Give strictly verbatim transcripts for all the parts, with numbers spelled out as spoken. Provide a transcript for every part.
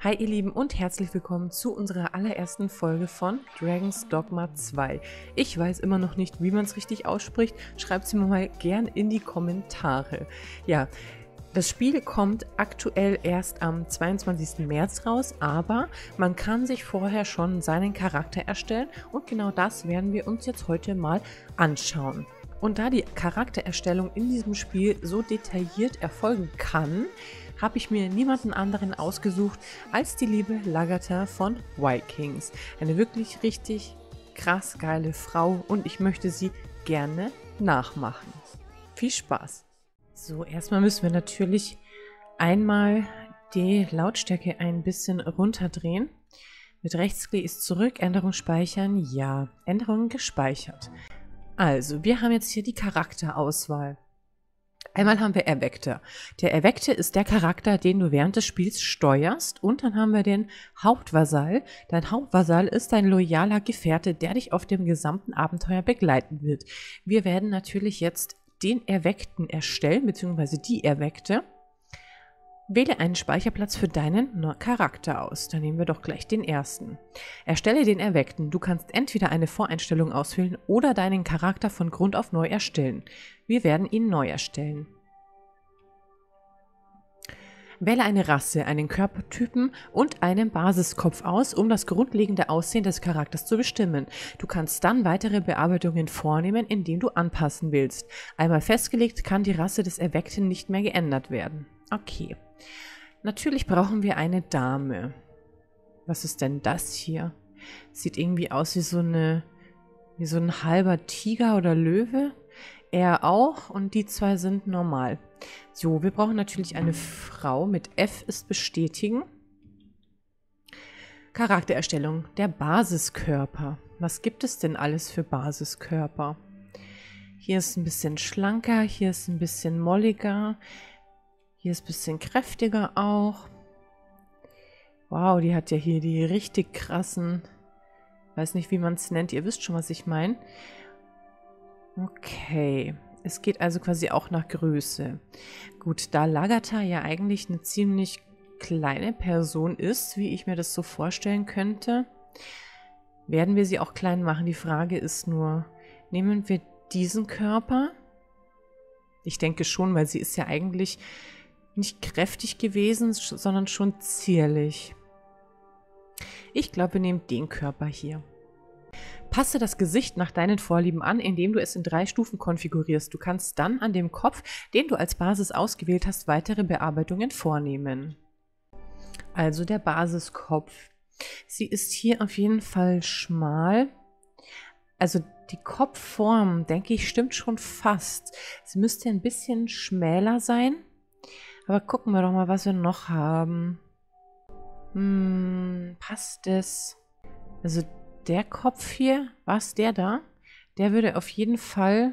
Hi ihr Lieben und herzlich willkommen zu unserer allerersten Folge von Dragon's Dogma zwei. Ich weiß immer noch nicht, wie man es richtig ausspricht. Schreibt es mir mal gern in die Kommentare. Ja, das Spiel kommt aktuell erst am zweiundzwanzigsten März raus, aber man kann sich vorher schon seinen Charakter erstellen und genau das werden wir uns jetzt heute mal anschauen. Und da die Charaktererstellung in diesem Spiel so detailliert erfolgen kann, habe ich mir niemanden anderen ausgesucht als die liebe Lagertha von Vikings. Eine wirklich richtig krass geile Frau und ich möchte sie gerne nachmachen. Viel Spaß! So, erstmal müssen wir natürlich einmal die Lautstärke ein bisschen runterdrehen. Mit Rechtsklick ist zurück, Änderung speichern, ja, Änderungen gespeichert. Also, wir haben jetzt hier die Charakterauswahl. Einmal haben wir Erweckter. Der Erweckte ist der Charakter, den du während des Spiels steuerst. Und dann haben wir den Hauptvasall. Dein Hauptvasall ist dein loyaler Gefährte, der dich auf dem gesamten Abenteuer begleiten wird. Wir werden natürlich jetzt den Erweckten erstellen, beziehungsweise die Erweckte. Wähle einen Speicherplatz für deinen Charakter aus. Dann nehmen wir doch gleich den ersten. Erstelle den Erweckten. Du kannst entweder eine Voreinstellung auswählen oder deinen Charakter von Grund auf neu erstellen. Wir werden ihn neu erstellen. Wähle eine Rasse, einen Körpertypen und einen Basiskopf aus, um das grundlegende Aussehen des Charakters zu bestimmen. Du kannst dann weitere Bearbeitungen vornehmen, indem du anpassen willst. Einmal festgelegt, kann die Rasse des Erweckten nicht mehr geändert werden. Okay. Natürlich brauchen wir eine Dame. Was ist denn das hier? Sieht irgendwie aus wie so eine, wie so ein halber Tiger oder Löwe. Er auch und die zwei sind normal. So, wir brauchen natürlich eine Frau. Mit F ist bestätigen. Charaktererstellung. Der Basiskörper. Was gibt es denn alles für Basiskörper? Hier ist ein bisschen schlanker, hier ist ein bisschen molliger. Hier ist ein bisschen kräftiger auch. Wow, die hat ja hier die richtig krassen, weiß nicht, wie man es nennt. Ihr wisst schon, was ich meine. Okay, es geht also quasi auch nach Größe. Gut, da Lagertha ja eigentlich eine ziemlich kleine Person ist, wie ich mir das so vorstellen könnte, werden wir sie auch klein machen. Die Frage ist nur, nehmen wir diesen Körper? Ich denke schon, weil sie ist ja eigentlich nicht kräftig gewesen, sondern schon zierlich. Ich glaube, wir nehmen den Körper hier. Passe das Gesicht nach deinen Vorlieben an, indem du es in drei Stufen konfigurierst. Du kannst dann an dem Kopf, den du als Basis ausgewählt hast, weitere Bearbeitungen vornehmen. Also der Basiskopf. Sie ist hier auf jeden Fall schmal. Also die Kopfform, denke ich, stimmt schon fast. Sie müsste ein bisschen schmäler sein. Aber gucken wir doch mal, was wir noch haben. Hm, passt es? Also der Kopf hier, was der da? Der würde auf jeden Fall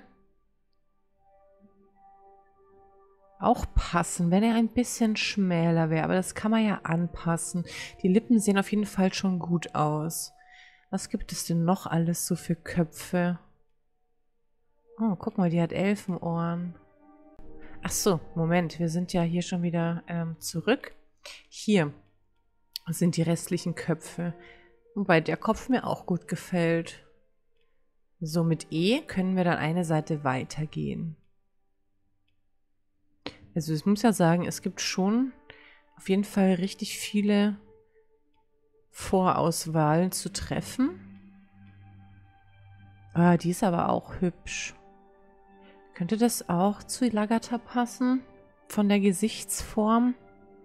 auch passen, wenn er ein bisschen schmäler wäre. Aber das kann man ja anpassen. Die Lippen sehen auf jeden Fall schon gut aus. Was gibt es denn noch alles so für Köpfe? Oh, guck mal, die hat Elfenohren. Ach so, Moment, wir sind ja hier schon wieder ähm, zurück. Hier sind die restlichen Köpfe. Wobei der Kopf mir auch gut gefällt. So, mit E können wir dann eine Seite weitergehen. Also ich muss ja sagen, es gibt schon auf jeden Fall richtig viele Vorauswahlen zu treffen. Ah, die ist aber auch hübsch. Könnte das auch zu Lagertha passen? Von der Gesichtsform?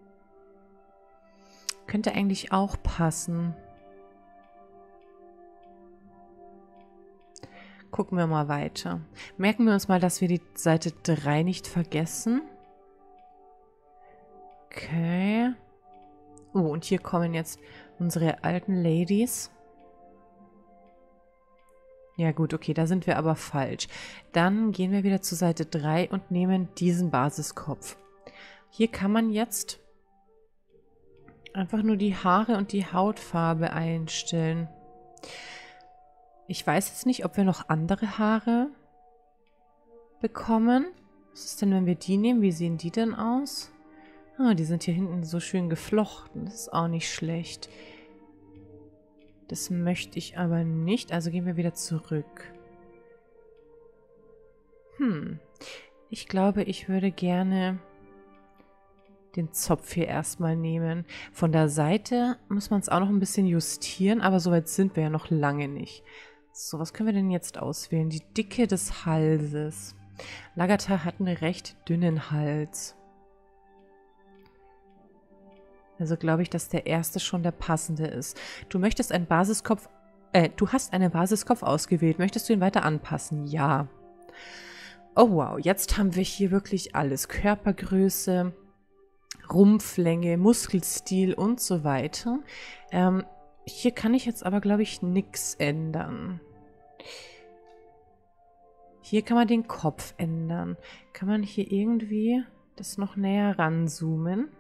Könnte eigentlich auch passen. Gucken wir mal weiter. Merken wir uns mal, dass wir die Seite drei nicht vergessen. Okay. Oh, und hier kommen jetzt unsere alten Ladies. Ja gut, okay, da sind wir aber falsch. Dann gehen wir wieder zur Seite drei und nehmen diesen Basiskopf. Hier kann man jetzt einfach nur die Haare und die Hautfarbe einstellen. Ich weiß jetzt nicht, ob wir noch andere Haare bekommen. Was ist denn, wenn wir die nehmen? Wie sehen die denn aus? Ah, die sind hier hinten so schön geflochten. Das ist auch nicht schlecht. Das möchte ich aber nicht. Also gehen wir wieder zurück. Hm. Ich glaube, ich würde gerne den Zopf hier erstmal nehmen. Von der Seite muss man es auch noch ein bisschen justieren, aber so weit sind wir ja noch lange nicht. So, was können wir denn jetzt auswählen? Die Dicke des Halses. Lagatar hat einen recht dünnen Hals. Also glaube ich, dass der erste schon der passende ist. Du möchtest einen Basiskopf, äh, du hast einen Basiskopf ausgewählt. Möchtest du ihn weiter anpassen? Ja. Oh wow, jetzt haben wir hier wirklich alles. Körpergröße, Rumpflänge, Muskelstil und so weiter. Ähm, hier kann ich jetzt aber, glaube ich, nichts ändern. Hier kann man den Kopf ändern. Kann man hier irgendwie das noch näher ranzoomen?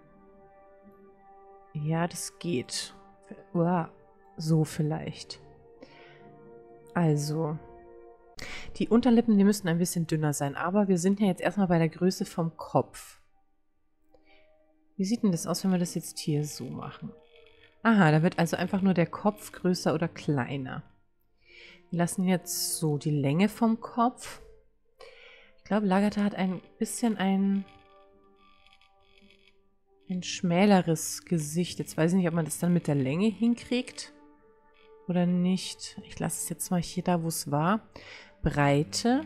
Ja, das geht. Uah, so vielleicht. Also, die Unterlippen, die müssen ein bisschen dünner sein, aber wir sind ja jetzt erstmal bei der Größe vom Kopf. Wie sieht denn das aus, wenn wir das jetzt hier so machen? Aha, da wird also einfach nur der Kopf größer oder kleiner. Wir lassen jetzt so die Länge vom Kopf. Ich glaube, Lagatar hat ein bisschen ein, ein schmäleres Gesicht. Jetzt weiß ich nicht, ob man das dann mit der Länge hinkriegt oder nicht. Ich lasse es jetzt mal hier da, wo es war. Breite.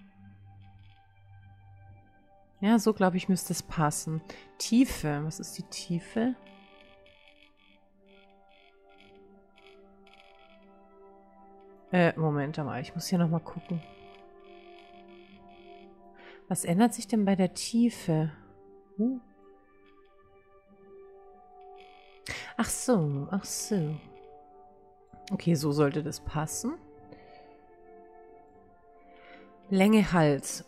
Ja, so glaube ich, müsste es passen. Tiefe. Was ist die Tiefe? Äh, Moment mal. Ich muss hier nochmal gucken. Was ändert sich denn bei der Tiefe? Uh. Ach so, ach so. Okay, so sollte das passen. Länge Hals.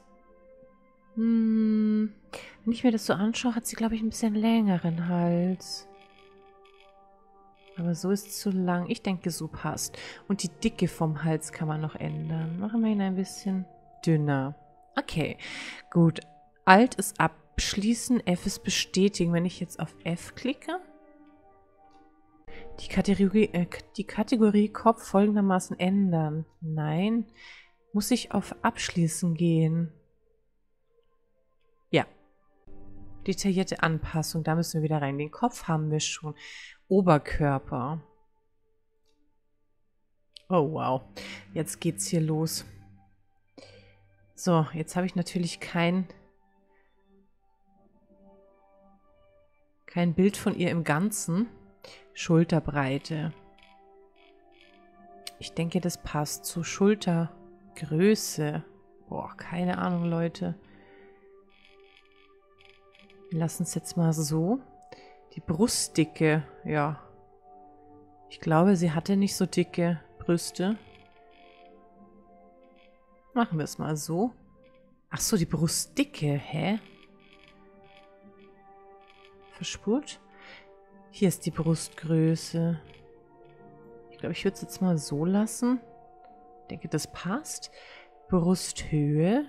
Hm, wenn ich mir das so anschaue, hat sie, glaube ich, ein bisschen längeren Hals. Aber so ist es zu lang. Ich denke, so passt. Und die Dicke vom Hals kann man noch ändern. Machen wir ihn ein bisschen dünner. Okay, gut. Alt ist abschließen, F ist bestätigen. Wenn ich jetzt auf F klicke, die Kategorie, äh, die Kategorie Kopf folgendermaßen ändern. Nein, muss ich auf Abschließen gehen. Ja. Detaillierte Anpassung, da müssen wir wieder rein. Den Kopf haben wir schon. Oberkörper. Oh wow, jetzt geht's hier los. So, jetzt habe ich natürlich kein, kein Bild von ihr im Ganzen. Schulterbreite. Ich denke, das passt zu Schultergröße. Boah, keine Ahnung, Leute. Wir lassen es jetzt mal so. Die Brustdicke, ja. Ich glaube, sie hatte nicht so dicke Brüste. Machen wir es mal so. Ach so, die Brustdicke, hä? Verspurt? Hier ist die Brustgröße. Ich glaube, ich würde es jetzt mal so lassen. Ich denke, das passt. Brusthöhe.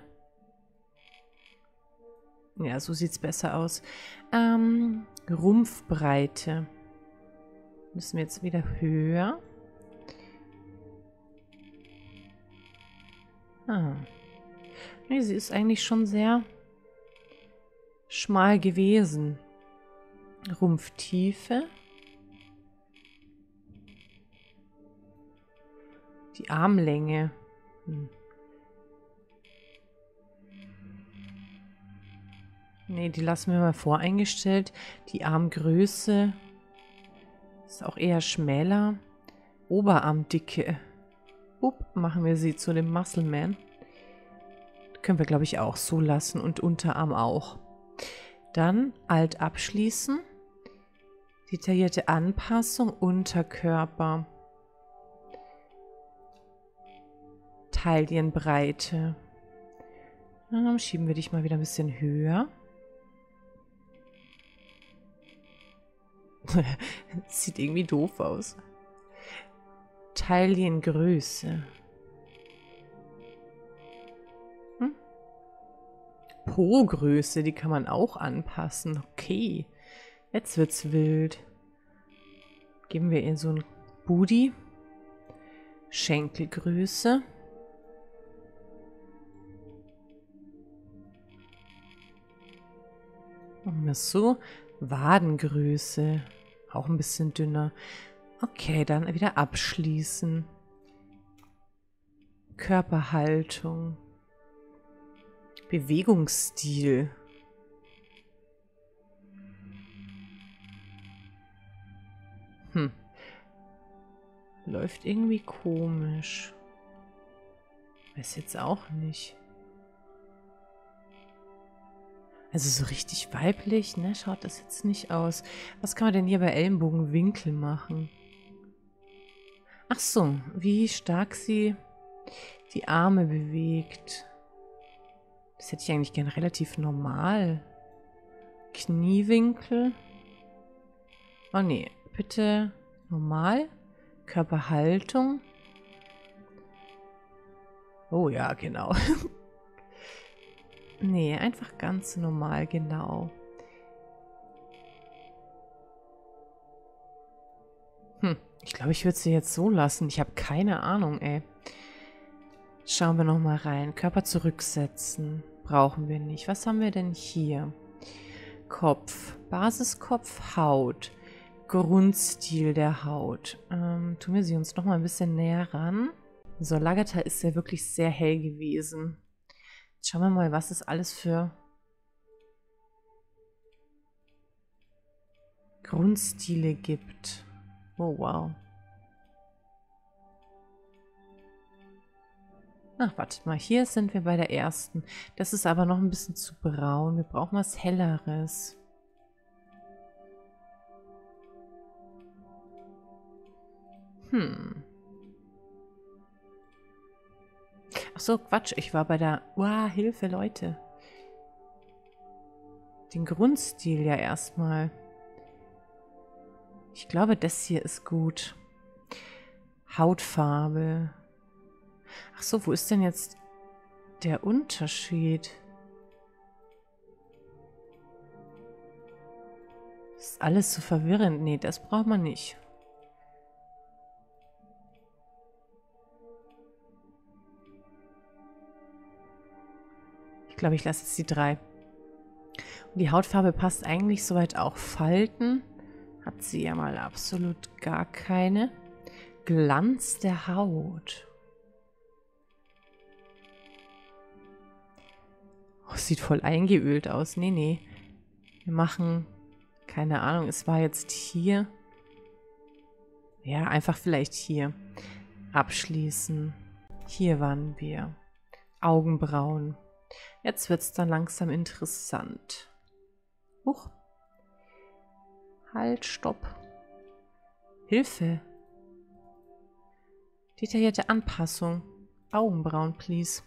Ja, so sieht es besser aus. Ähm, Rumpfbreite. Müssen wir jetzt wieder höher. Ah. Nee, sie ist eigentlich schon sehr schmal gewesen. Rumpftiefe. Die Armlänge. Hm. Ne, die lassen wir mal voreingestellt. Die Armgröße ist auch eher schmäler. Oberarmdicke. Up, machen wir sie zu dem Muscle Man. Können wir, glaube ich, auch so lassen und Unterarm auch. Dann Alt abschließen. Detaillierte Anpassung, Unterkörper. Taillenbreite. Dann schieben wir dich mal wieder ein bisschen höher. Sieht irgendwie doof aus. Taillengröße. Hm? Po-Größe, die kann man auch anpassen. Okay. Jetzt wird's wild. Geben wir ihr so ein Booty. Schenkelgröße. Machen wir es so. Wadengröße. Auch ein bisschen dünner. Okay, dann wieder abschließen. Körperhaltung. Bewegungsstil. Hm. Läuft irgendwie komisch. Weiß jetzt auch nicht. Also so richtig weiblich, ne? Schaut das jetzt nicht aus. Was kann man denn hier bei Ellenbogenwinkel machen? Ach so, wie stark sie die Arme bewegt. Das hätte ich eigentlich gern relativ normal. Kniewinkel. Oh nee, bitte normal. Körperhaltung. Oh ja, genau. Nee, einfach ganz normal, genau. Hm, ich glaube, ich würde sie jetzt so lassen. Ich habe keine Ahnung, ey. Schauen wir nochmal rein. Körper zurücksetzen. Brauchen wir nicht. Was haben wir denn hier? Kopf. Basiskopf, Haut. Grundstil der Haut. Ähm, tun wir sie uns nochmal ein bisschen näher ran. So, Lagata ist ja wirklich sehr hell gewesen. Jetzt schauen wir mal, was es alles für Grundstile gibt. Oh, wow. Ach, wartet mal. Hier sind wir bei der ersten. Das ist aber noch ein bisschen zu braun. Wir brauchen was Helleres. Hm. Ach so, Quatsch. Ich war bei der... Wow, Hilfe, Leute. Den Grundstil ja erstmal. Ich glaube, das hier ist gut. Hautfarbe. Ach so, wo ist denn jetzt der Unterschied? Das ist alles so verwirrend. Nee, das braucht man nicht. Ich glaube, ich lasse jetzt die drei. Und die Hautfarbe passt eigentlich soweit auch. Falten hat sie ja mal absolut gar keine. Glanz der Haut. Oh, sieht voll eingeölt aus. Nee, nee. Wir machen, keine Ahnung, es war jetzt hier. Ja, einfach vielleicht hier. Abschließen. Hier waren wir. Augenbrauen. Jetzt wird es dann langsam interessant. Huch. Halt, stopp. Hilfe. Detaillierte Anpassung. Augenbrauen, please.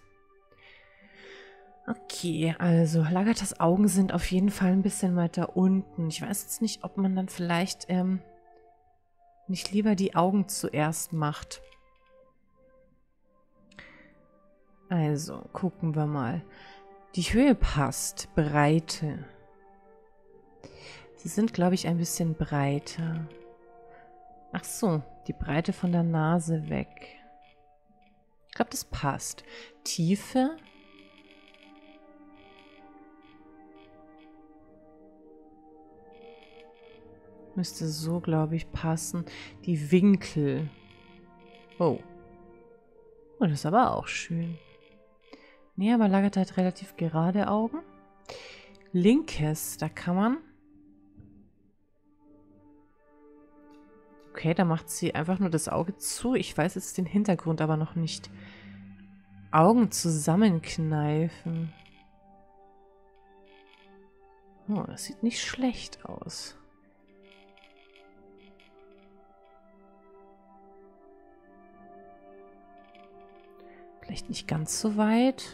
Okay, also Lagatas Augen sind auf jeden Fall ein bisschen weiter unten. Ich weiß jetzt nicht, ob man dann vielleicht ähm, nicht lieber die Augen zuerst macht. Also, gucken wir mal. Die Höhe passt. Breite. Sie sind, glaube ich, ein bisschen breiter. Ach so, die Breite von der Nase weg. Ich glaube, das passt. Tiefe. Müsste so, glaube ich, passen. Die Winkel. Oh. Oh, das ist aber auch schön. Nee, aber Lagata hat relativ gerade Augen. Linkes, da kann man... Okay, da macht sie einfach nur das Auge zu. Ich weiß jetzt den Hintergrund aber noch nicht. Augen zusammenkneifen. Oh, das sieht nicht schlecht aus. Vielleicht nicht ganz so weit.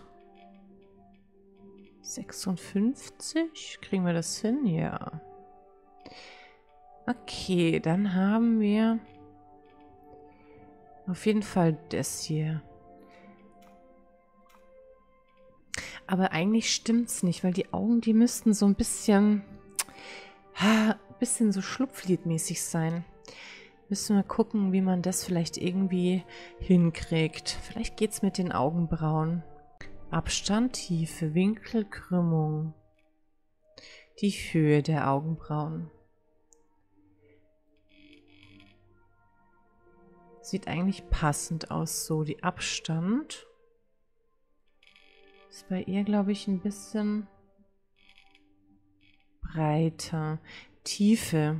sechsundfünfzig? Kriegen wir das hin? Ja. Okay, dann haben wir auf jeden Fall das hier. Aber eigentlich stimmt's nicht, weil die Augen, die müssten so ein bisschen bisschen so schlupflidmäßig sein. Müssen wir gucken, wie man das vielleicht irgendwie hinkriegt. Vielleicht geht es mit den Augenbrauen. Abstand, Tiefe, Winkel, Krümmung. Die Höhe der Augenbrauen. Sieht eigentlich passend aus, so die Abstand. Ist bei ihr, glaube ich, ein bisschen breiter. Tiefe.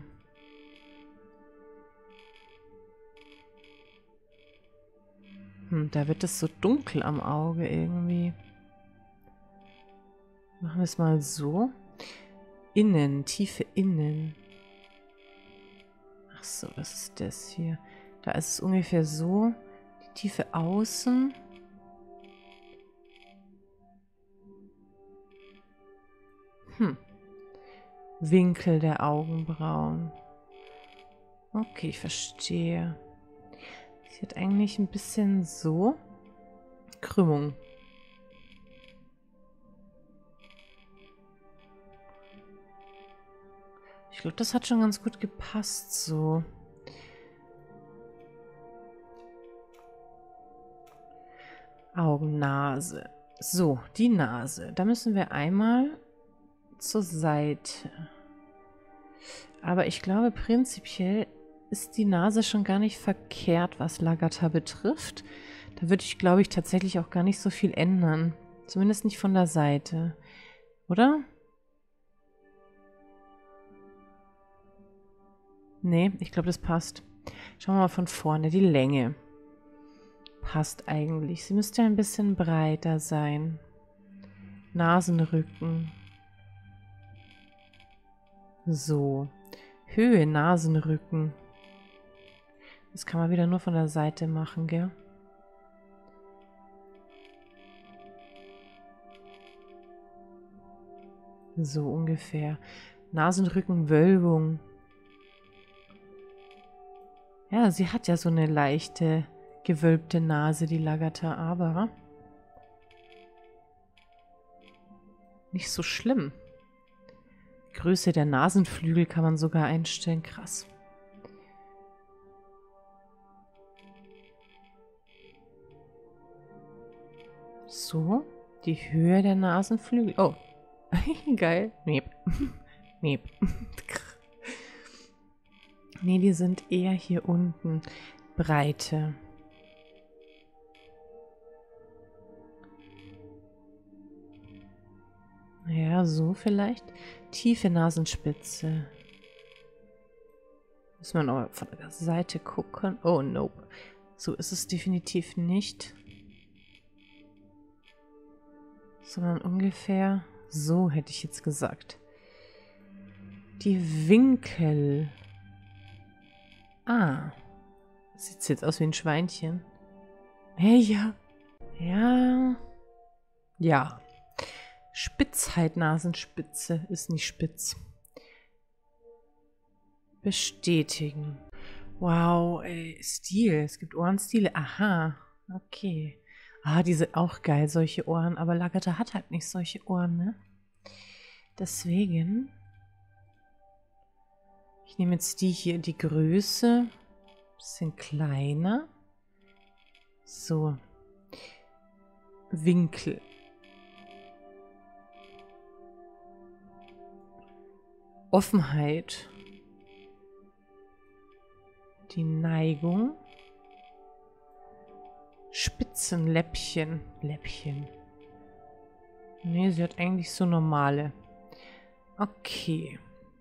Hm, da wird es so dunkel am Auge irgendwie. Machen wir es mal so. Innen, Tiefe innen. Ach so, was ist das hier? Da ist es ungefähr so. Die Tiefe außen. Hm. Winkel der Augenbrauen. Okay, ich verstehe. Sie hat eigentlich ein bisschen so Krümmung. Ich glaube, das hat schon ganz gut gepasst so. Augen, Nase. So, die Nase. Da müssen wir einmal zur Seite. Aber ich glaube, prinzipiell ist die Nase schon gar nicht verkehrt, was Lagata betrifft. Da würde ich, glaube ich, tatsächlich auch gar nicht so viel ändern. Zumindest nicht von der Seite. Oder? Nee, ich glaube, das passt. Schauen wir mal von vorne. Die Länge. Passt eigentlich. Sie müsste ein bisschen breiter sein. Nasenrücken. So. Höhe, Nasenrücken. Das kann man wieder nur von der Seite machen, gell? So ungefähr. Nasenrücken, Wölbung. Ja, sie hat ja so eine leichte, gewölbte Nase, die Lagata, aber nicht so schlimm. Größe der Nasenflügel kann man sogar einstellen. Krass. So, die Höhe der Nasenflügel. Oh, geil. Nee. Nee. Nee, die sind eher hier unten. Breite. Ja, so vielleicht. Tiefe Nasenspitze. Müssen wir noch von der Seite gucken. Oh, nope. So ist es definitiv nicht. Sondern ungefähr so, hätte ich jetzt gesagt. Die Winkel. Ah. Sieht jetzt aus wie ein Schweinchen. Hey, ja. Ja. Ja. Spitzheit, Nasenspitze ist nicht spitz. Bestätigen. Wow, ey, Stil. Es gibt Ohrenstile. Aha. Okay. Ah, die sind auch geil, solche Ohren. Aber Lagata hat halt nicht solche Ohren, ne? Deswegen. Ich nehme jetzt die hier, die Größe. Bisschen kleiner. So. Winkel. Offenheit. Die Neigung. Spitzenläppchen. Läppchen. Nee, sie hat eigentlich so normale. Okay.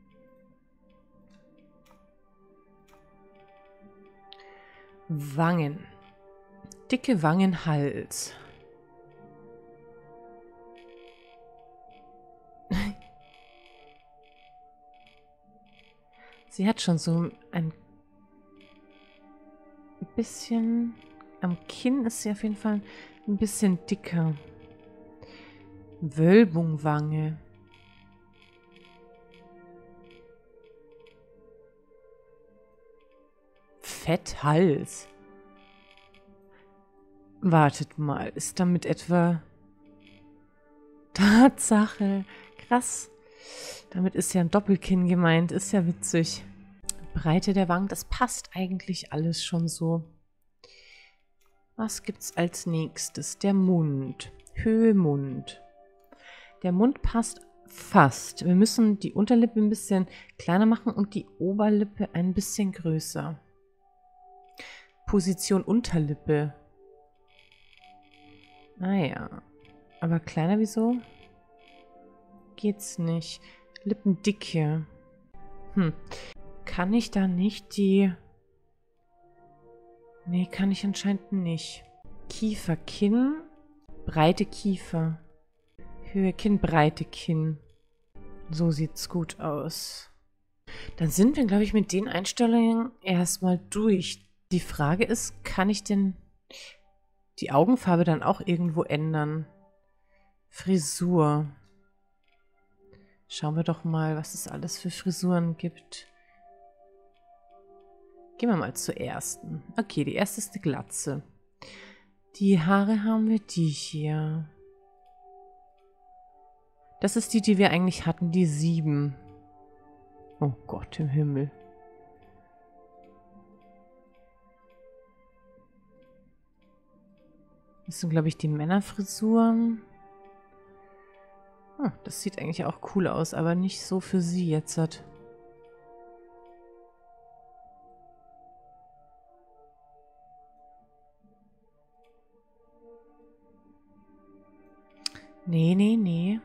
Wangen. Dicke Wangenhals. Sie hat schon so ein bisschen... Am Kinn ist sie auf jeden Fall ein bisschen dicker. Wölbungwange. Fetthals. Wartet mal, ist damit etwa... Tatsache. Krass. Damit ist ja ein Doppelkinn gemeint. Ist ja witzig. Breite der Wangen, das passt eigentlich alles schon so. Was gibt's als nächstes? Der Mund. Höhe Mund. Der Mund passt fast. Wir müssen die Unterlippe ein bisschen kleiner machen und die Oberlippe ein bisschen größer. Position Unterlippe. Naja. Aber kleiner wieso? Geht's nicht. Lippendicke. Hm. Kann ich da nicht die... Nee, kann ich anscheinend nicht. Kiefer, Kinn, breite Kiefer. Höhe Kinn, breite Kinn. So sieht's gut aus. Dann sind wir, glaube ich, mit den Einstellungen erstmal durch. Die Frage ist, kann ich denn die Augenfarbe dann auch irgendwo ändern? Frisur. Schauen wir doch mal, was es alles für Frisuren gibt. Gehen wir mal zur ersten. Okay, die erste ist eine Glatze. Die Haare haben wir die hier. Das ist die, die wir eigentlich hatten, die sieben. Oh Gott im Himmel. Das sind, glaube ich, die Männerfrisuren. Hm, das sieht eigentlich auch cool aus, aber nicht so für sie jetzt. Hat. Nee, nee, nee.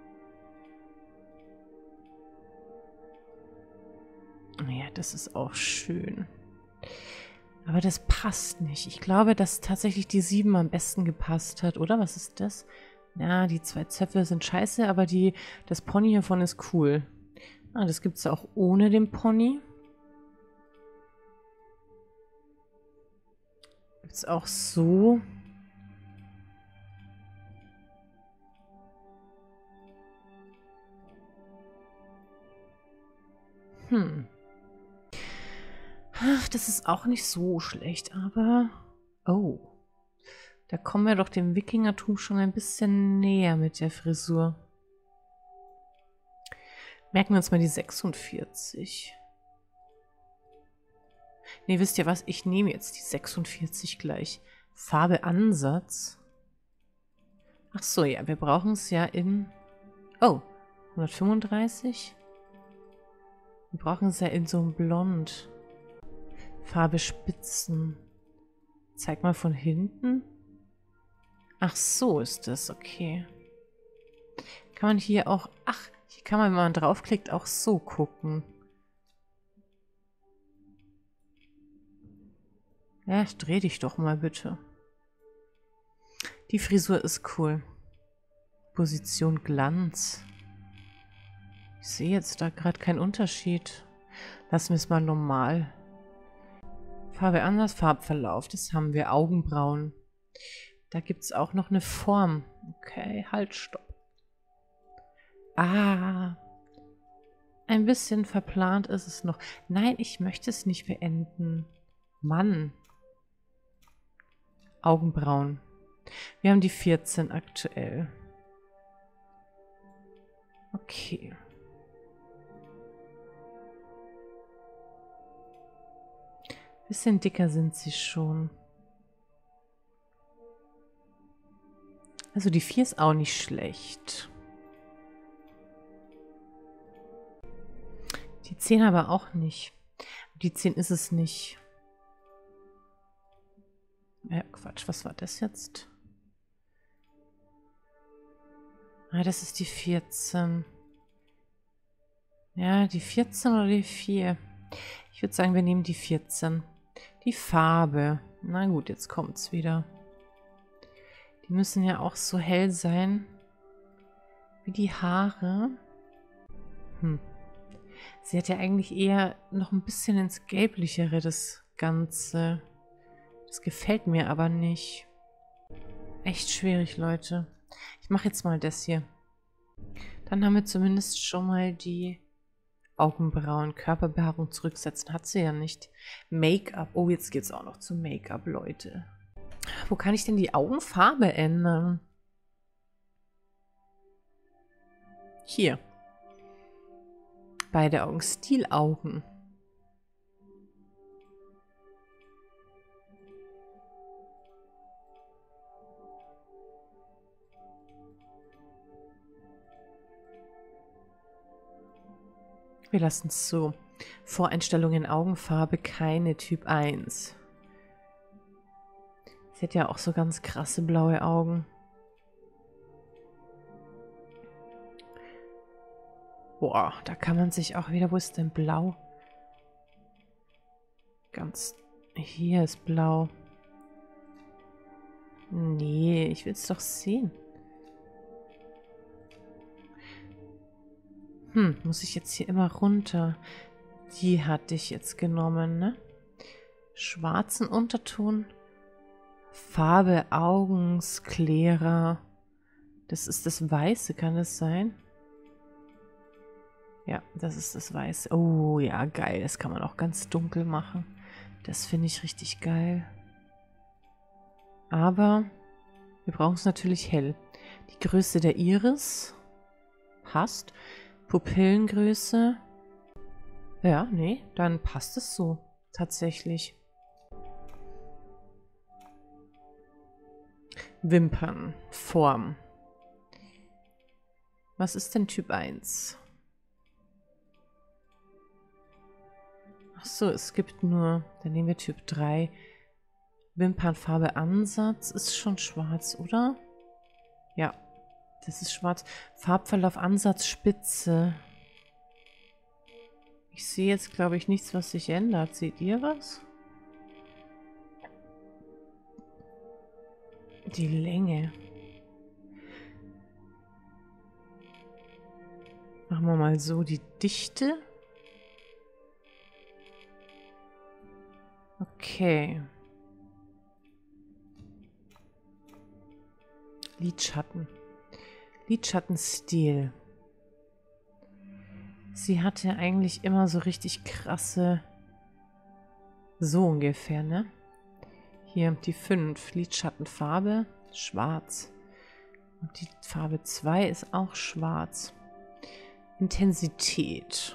Ja, das ist auch schön. Aber das passt nicht. Ich glaube, dass tatsächlich die sieben am besten gepasst hat, oder? Was ist das? Ja, die zwei Zöpfe sind scheiße, aber die, das Pony hiervon ist cool. Ah, das gibt es auch ohne den Pony. Gibt es auch so. Hm. Ach, das ist auch nicht so schlecht, aber... Oh. Da kommen wir doch dem Wikingertum schon ein bisschen näher mit der Frisur. Merken wir uns mal die sechsundvierzig. Ne, wisst ihr was? Ich nehme jetzt die sechsundvierzig gleich. Farbe Ansatz. Ach so, ja, wir brauchen es ja in... Oh, hundertfünfunddreißig. Wir brauchen es ja in so einem Blond. Farbe Spitzen. Zeig mal von hinten. Ach so ist das, okay. Kann man hier auch... Ach, hier kann man, wenn man draufklickt, auch so gucken. Ja, dreh dich doch mal bitte. Die Frisur ist cool. Position Glanz. Ich sehe jetzt da gerade keinen Unterschied. Lassen wir es mal normal. Farbe anders, Farbverlauf. Das haben wir. Augenbrauen. Da gibt es auch noch eine Form. Okay, halt, stopp. Ah. Ein bisschen verplant ist es noch. Nein, ich möchte es nicht beenden. Mann. Augenbrauen. Wir haben die vierzehn aktuell. Okay. Bisschen dicker sind sie schon. Also die vier ist auch nicht schlecht. Die zehn aber auch nicht. Die zehn ist es nicht. Ja, Quatsch, was war das jetzt? Ah, das ist die vierzehn. Ja, die vierzehn oder die vier? Ich würde sagen, wir nehmen die vierzehn. Die Farbe. Na gut, jetzt kommt's wieder. Die müssen ja auch so hell sein wie die Haare. Hm. Sie hat ja eigentlich eher noch ein bisschen ins Gelblichere, das Ganze. Das gefällt mir aber nicht. Echt schwierig, Leute. Ich mache jetzt mal das hier. Dann haben wir zumindest schon mal die Augenbrauen, Körperbehaarung zurücksetzen. Hat sie ja nicht. Make-up. Oh, jetzt geht's auch noch zum Make-up, Leute. Wo kann ich denn die Augenfarbe ändern? Hier. Beide Augen, Stilaugen. Wir lassen es so. Voreinstellungen Augenfarbe, keine Typ eins. Sie hat ja auch so ganz krasse blaue Augen. Boah, da kann man sich auch wieder... Wo ist denn blau? Ganz... Hier ist blau. Nee, ich will es doch sehen. Hm, muss ich jetzt hier immer runter? Die hatte ich jetzt genommen, ne? Schwarzen Unterton. Farbe, Augensklärer. Das ist das Weiße, kann das sein? Ja, das ist das Weiße. Oh ja, geil. Das kann man auch ganz dunkel machen. Das finde ich richtig geil. Aber wir brauchen es natürlich hell. Die Größe der Iris passt. Pupillengröße. Ja, nee, dann passt es so. Tatsächlich. Wimpern. Form. Was ist denn Typ eins? Ach so, es gibt nur, dann nehmen wir Typ drei. Wimpernfarbe Ansatz ist schon schwarz, oder? Ja, das ist schwarz. Farbverlauf Ansatz Spitze. Ich sehe jetzt, glaube ich, nichts, was sich ändert. Seht ihr was? Die Länge. Machen wir mal so die Dichte. Okay. Lidschatten. Lidschattensstil. Sie hatte eigentlich immer so richtig krasse... So ungefähr, ne? Hier die fünf. Lidschattenfarbe. Schwarz. Und die Farbe zwei ist auch schwarz. Intensität.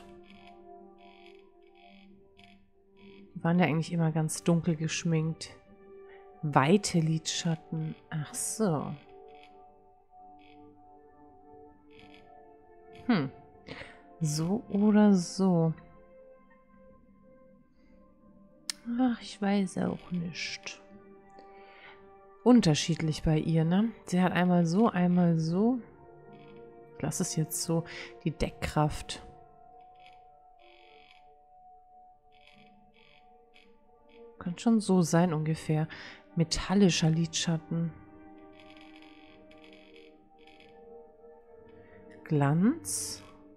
Die waren ja eigentlich immer ganz dunkel geschminkt. Weite Lidschatten. Ach so. Hm. So oder so. Ach, ich weiß auch nicht. Unterschiedlich bei ihr, ne? Sie hat einmal so, einmal so. Ich lasse es jetzt so. Die Deckkraft. Könnte schon so sein ungefähr. Metallischer Lidschatten. Glanz.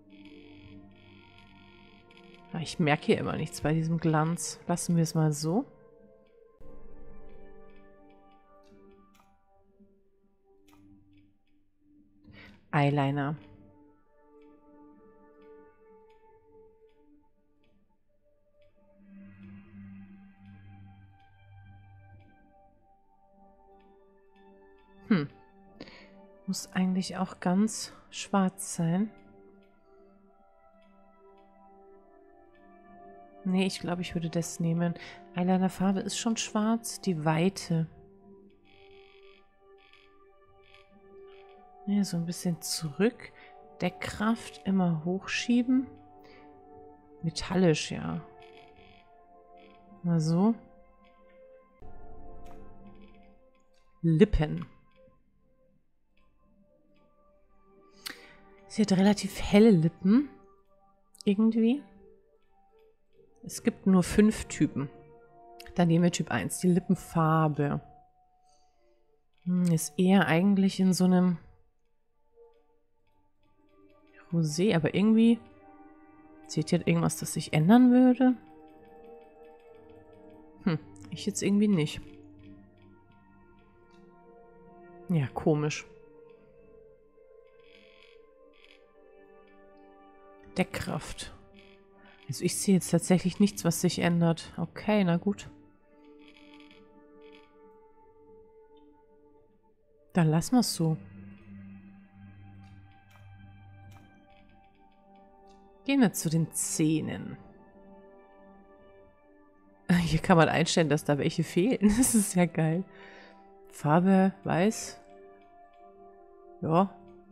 Ich merke hier immer nichts bei diesem Glanz. Lassen wir es mal so. Eyeliner. Hm. Muss eigentlich auch ganz schwarz sein. Nee, ich glaube, ich würde das nehmen. Eyelinerfarbe ist schon schwarz. Die Weite. Ja, so ein bisschen zurück. Deckkraft immer hochschieben. Metallisch, ja. Mal so. Lippen. Sie hat relativ helle Lippen. Irgendwie. Es gibt nur fünf Typen. Dann nehmen wir Typ eins, die Lippenfarbe. Hm, ist eher eigentlich in so einem Rosé, aber irgendwie... Seht ihr irgendwas, das sich ändern würde? Hm, ich jetzt irgendwie nicht. Ja, komisch. Deckkraft. Also ich sehe jetzt tatsächlich nichts, was sich ändert. Okay, na gut. Dann lassen wir es so. Gehen wir zu den Zähnen. Hier kann man einstellen, dass da welche fehlen. Das ist ja geil. Farbe weiß. Ja.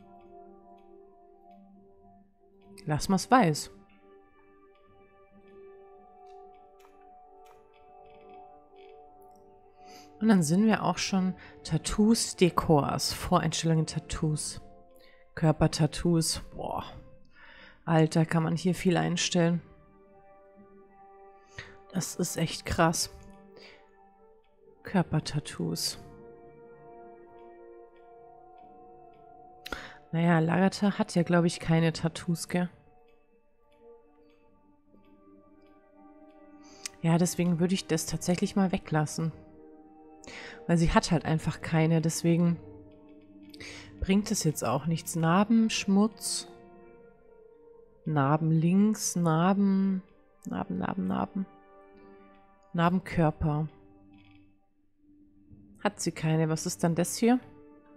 Lass mal's weiß. Und dann sind wir auch schon Tattoos, Dekors, Voreinstellungen, Tattoos, Körpertattoos. Boah, Alter, kann man hier viel einstellen. Das ist echt krass. Körpertattoos. Naja, Lagertha hat ja, glaube ich, keine Tattoos, gell? Ja, deswegen würde ich das tatsächlich mal weglassen. Weil sie hat halt einfach keine, deswegen bringt es jetzt auch nichts. Narben, Schmutz, Narben links, Narben, Narben, Narben, Narben, Narbenkörper. Hat sie keine. Was ist dann das hier?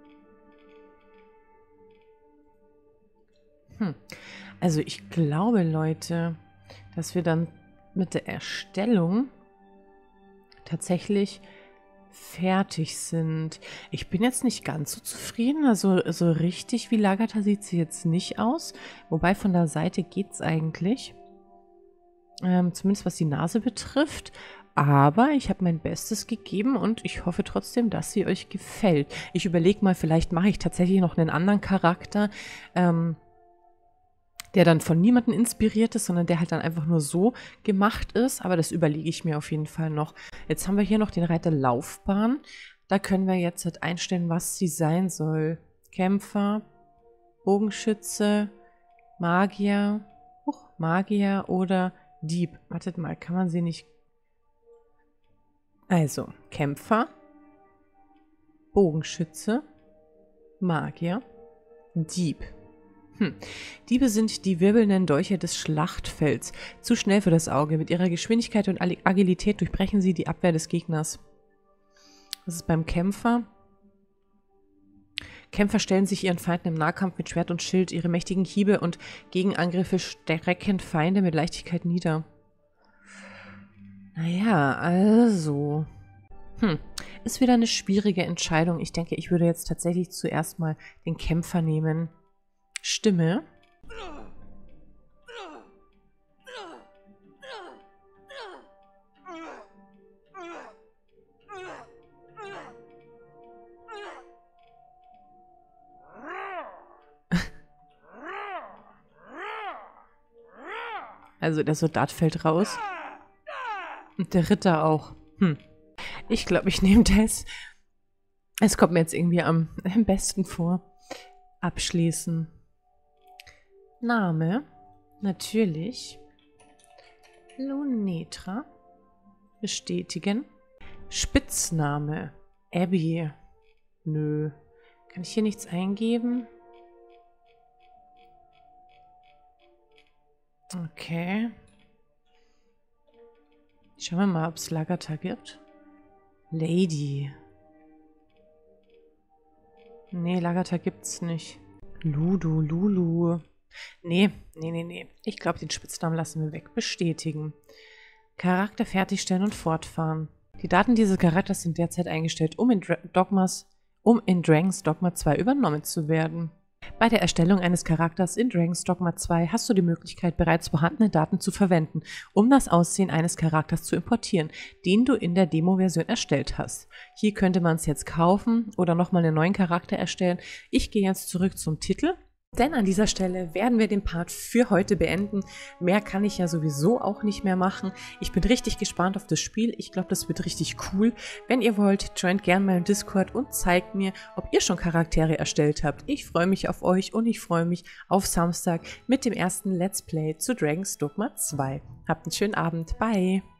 Hm. Also ich glaube, Leute, dass wir dann mit der Erstellung tatsächlich fertig sind. Ich bin jetzt nicht ganz so zufrieden. Also so richtig wie Lagertha sieht sie jetzt nicht aus. Wobei von der Seite geht es eigentlich. Ähm, zumindest was die Nase betrifft. Aber ich habe mein Bestes gegeben und ich hoffe trotzdem, dass sie euch gefällt. Ich überlege mal, vielleicht mache ich tatsächlich noch einen anderen Charakter, ähm, der dann von niemandem inspiriert ist, sondern der halt dann einfach nur so gemacht ist. Aber das überlege ich mir auf jeden Fall noch. Jetzt haben wir hier noch den Reiter Laufbahn. Da können wir jetzt halt einstellen, was sie sein soll. Kämpfer, Bogenschütze, Magier, oh, Magier oder Dieb. Wartet mal, kann man sie nicht... Also, Kämpfer, Bogenschütze, Magier, Dieb. Hm. Diebe sind die wirbelnden Dolche des Schlachtfelds. Zu schnell für das Auge. Mit ihrer Geschwindigkeit und Agilität durchbrechen sie die Abwehr des Gegners. Das ist beim Kämpfer. Kämpfer stellen sich ihren Feinden im Nahkampf mit Schwert und Schild. Ihre mächtigen Hiebe und Gegenangriffe strecken Feinde mit Leichtigkeit nieder. Naja, also... Hm. Ist wieder eine schwierige Entscheidung. Ich denke, ich würde jetzt tatsächlich zuerst mal den Kämpfer nehmen. Stimme. Also der Soldat fällt raus. Und der Ritter auch. Hm. Ich glaube, ich nehme das. Es kommt mir jetzt irgendwie am, am besten vor. Abschließen. Name. Natürlich. Lunetra. Bestätigen. Spitzname. Abby. Nö. Kann ich hier nichts eingeben? Okay. Schauen wir mal, ob es Lagertha gibt. Lady. Nee, Lagertha gibt's nicht. Ludo, Lulu. Nee, nee, nee, nee. Ich glaube, den Spitznamen lassen wir weg. Bestätigen. Charakter fertigstellen und fortfahren. Die Daten dieses Charakters sind derzeit eingestellt, um in Dra Dogmas, um in Dragon's Dogma zwei übernommen zu werden. Bei der Erstellung eines Charakters in Dragon's Dogma zwei hast du die Möglichkeit, bereits vorhandene Daten zu verwenden, um das Aussehen eines Charakters zu importieren, den du in der Demo-Version erstellt hast. Hier könnte man es jetzt kaufen oder nochmal einen neuen Charakter erstellen. Ich gehe jetzt zurück zum Titel. Denn an dieser Stelle werden wir den Part für heute beenden. Mehr kann ich ja sowieso auch nicht mehr machen. Ich bin richtig gespannt auf das Spiel. Ich glaube, das wird richtig cool. Wenn ihr wollt, joint gerne meinen Discord und zeigt mir, ob ihr schon Charaktere erstellt habt. Ich freue mich auf euch und ich freue mich auf Samstag mit dem ersten Let's Play zu Dragon's Dogma zwei. Habt einen schönen Abend. Bye!